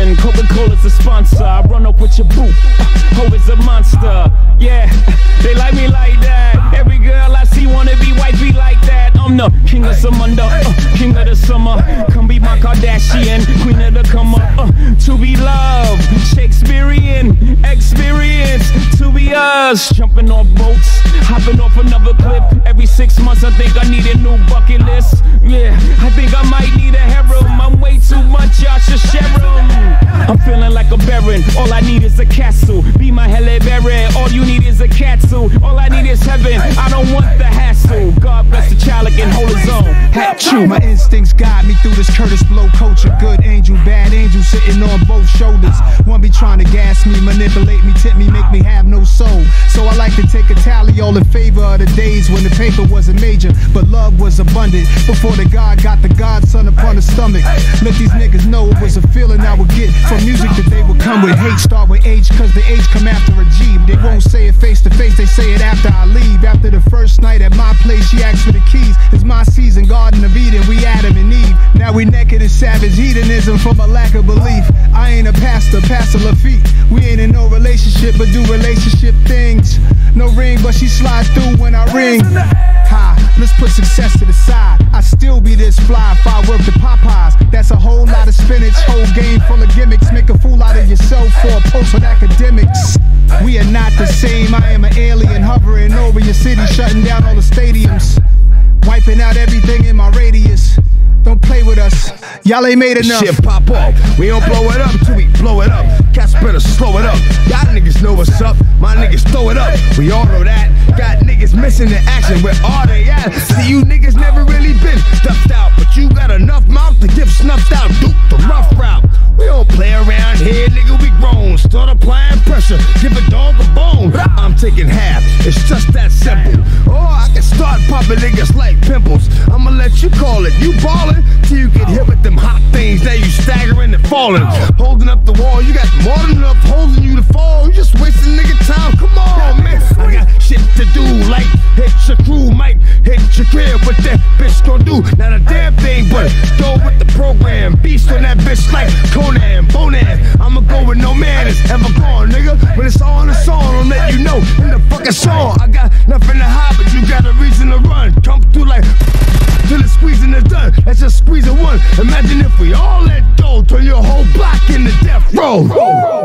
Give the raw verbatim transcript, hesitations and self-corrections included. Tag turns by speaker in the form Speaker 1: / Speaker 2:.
Speaker 1: Listen, Coca-Cola's a sponsor. I run up with your boot. Ho is a monster. Yeah, they like me like that. Every girl I see wanna be wifey like that. I'm the king of Samunda, uh, king of the summer. Come be my Kardashian, queen of the come up. Uh, to be loved, Shakespearean experience. To be us, jumping off boats, hopping off another cliff. Every six months I think I need a new bucket list. Yeah, I think I might need a harem. I'm way too much, y'all should share 'em. I'm feeling like a baron, all I need is a castle. Be my Halle Berry, all you need is a catsuit. All I need is heaven, I don't want the hassle. God bless the child that can hold his own. Hat true.
Speaker 2: My instincts guide me through this Curtis Blow culture. Good angel, bad angel sitting on both shoulders. One be trying to gas me, manipulate me, tip me, make me have no soul. So I like to take a tally all in favor of the days when the paper wasn't major, but love was abundant. Before the God got the godson upon the stomach. Let these niggas know it was a feeling I would get from music that they would come with. Hate start with H, cause the H come after a G. They won't say it face to face, they say it after I leave. After the first night at my place, she asked for the keys. It's my season, Garden of Eden, we Adam and Eve. Now we naked in savage hedonism from a lack of belief. I ain't a pastor, Pastor Lafitte. We ain't in no relationship, but do relationship things. No ring, but she slide through when I ring. Ha, let's put success to the side. I still be this fly if I work the Popeyes. That's a whole lot of spinach, whole game full of gimmicks. Make a fool out of yourself for a post with academics. We are not the same, I am an alien hovering over your city, shutting down all the stadiums, wiping out everything in my radius. Don't play with us, y'all ain't made enough.
Speaker 3: Shit pop off, we don't blow it up till we blow it up. Cats better slow it up, y'all niggas know what's up. My niggas throw it up, we all know that. Got niggas missing the action, where are they at? See, you niggas never really been stuffed out, but you got enough mouth to get snuffed out. Duke the rough route, we don't play around here, nigga, we grown. Start applying pressure, give a dog a bone. I'm taking half, it's just that simple. Or I can start popping niggas like pimples. I'ma let you call it, you ballin' till you get hit with them hot things. Now you staggering and falling, holding up the wall. You got more than enough holding you to fall. You just wasting nigga time. Come on, man. I got shit to do, like hit your crew, might hit your crib. What that bitch gon' do? Not a damn thing, but go with the program. Beast on that bitch like Conan, Bonan. I'ma go with no man is ever gone, nigga. When it's all in the song, I'll let you know in the fucking song. I got nothing to hide, but you got a reason to run. Come through like till the squeezing is done. Let's just squeeze it one. Imagine if we all let go, turn your whole block into death row.